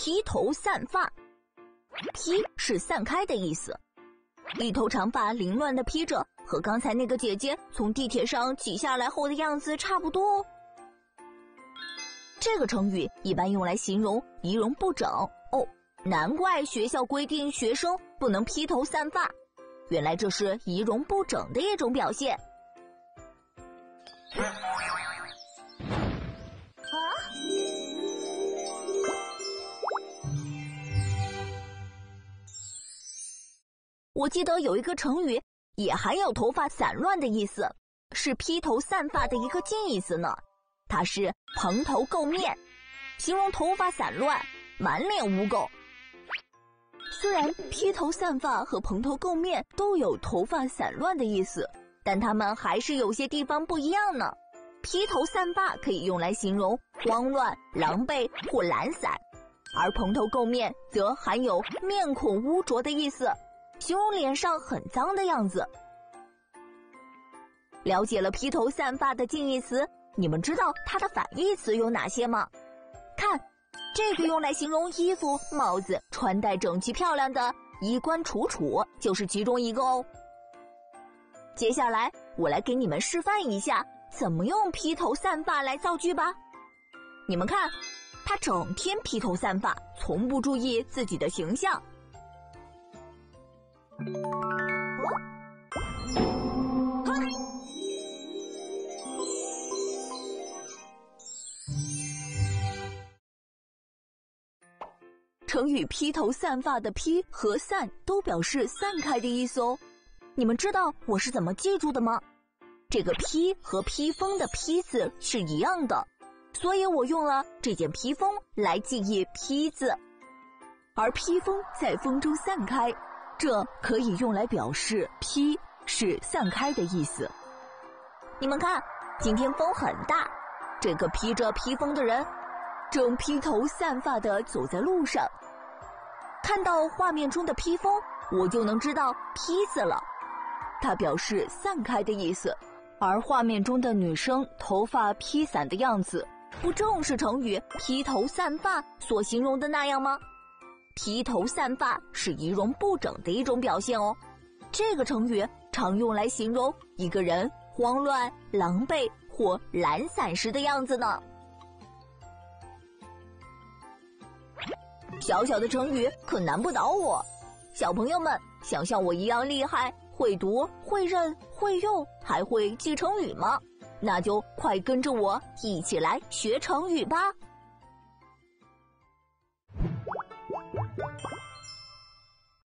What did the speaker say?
披头散发。披是散开的意思，一头长发凌乱地披着，和刚才那个姐姐从地铁上挤下来后的样子差不多。这个成语一般用来形容仪容不整哦，难怪学校规定学生不能披头散发，原来这是仪容不整的一种表现。我记得有一个成语也含有头发散乱的意思，是披头散发的一个近义词呢。它是蓬头垢面，形容头发散乱，满脸污垢。虽然披头散发和蓬头垢面都有头发散乱的意思，但它们还是有些地方不一样呢。披头散发可以用来形容慌乱、狼狈或懒散，而蓬头垢面则含有面孔污浊的意思，形容脸上很脏的样子。了解了披头散发的近义词，你们知道它的反义词有哪些吗？看，这个用来形容衣服、帽子穿戴整齐漂亮的衣冠楚楚就是其中一个哦。接下来我来给你们示范一下怎么用披头散发来造句吧。你们看，他整天披头散发，从不注意自己的形象。成语披头散发的披和散都表示散开的意思哦。你们知道我是怎么记住的吗？这个披和披风的披字是一样的，所以我用了这件披风来记忆披字。而披风在风中散开，这可以用来表示披是散开的意思。你们看，今天风很大，这个披着披风的人正披头散发地走在路上。看到画面中的披风，我就能知道披字了，它表示散开的意思。而画面中的女生头发披散的样子，不正是成语披头散发所形容的那样吗？披头散发是仪容不整的一种表现哦。这个成语常用来形容一个人慌乱、狼狈或懒散时的样子呢。小小的成语可难不倒我，小朋友们想像我一样厉害，会读、会认、会用，还会记成语吗？那就快跟着我一起来学成语吧。